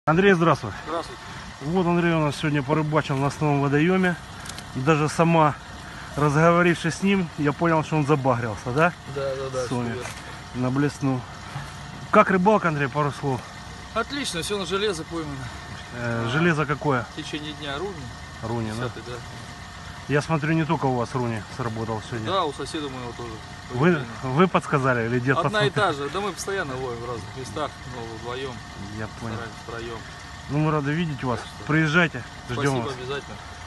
Андрей, здравствуй. Здравствуйте. Вот Андрей у нас сегодня порыбачил на основном водоеме. Даже сама, разговорившись с ним, я понял, что он забагрился, да? Да. Соня. На блесну. Как рыбалка, Андрей, пару слов? Отлично, все на железо поймано. Железо какое? В течение дня руни. Руни, да? 10-й, да? Я смотрю, не только у вас руни сработал сегодня. Да, у соседа моего тоже. Вы подсказали или дед Одна и подсказал? та же. Да мы постоянно ловим в разных местах, но вдвоем, Я понял. стараемся втроем. Ну, мы рады видеть вас. Приезжайте, ждем Спасибо, вас. обязательно.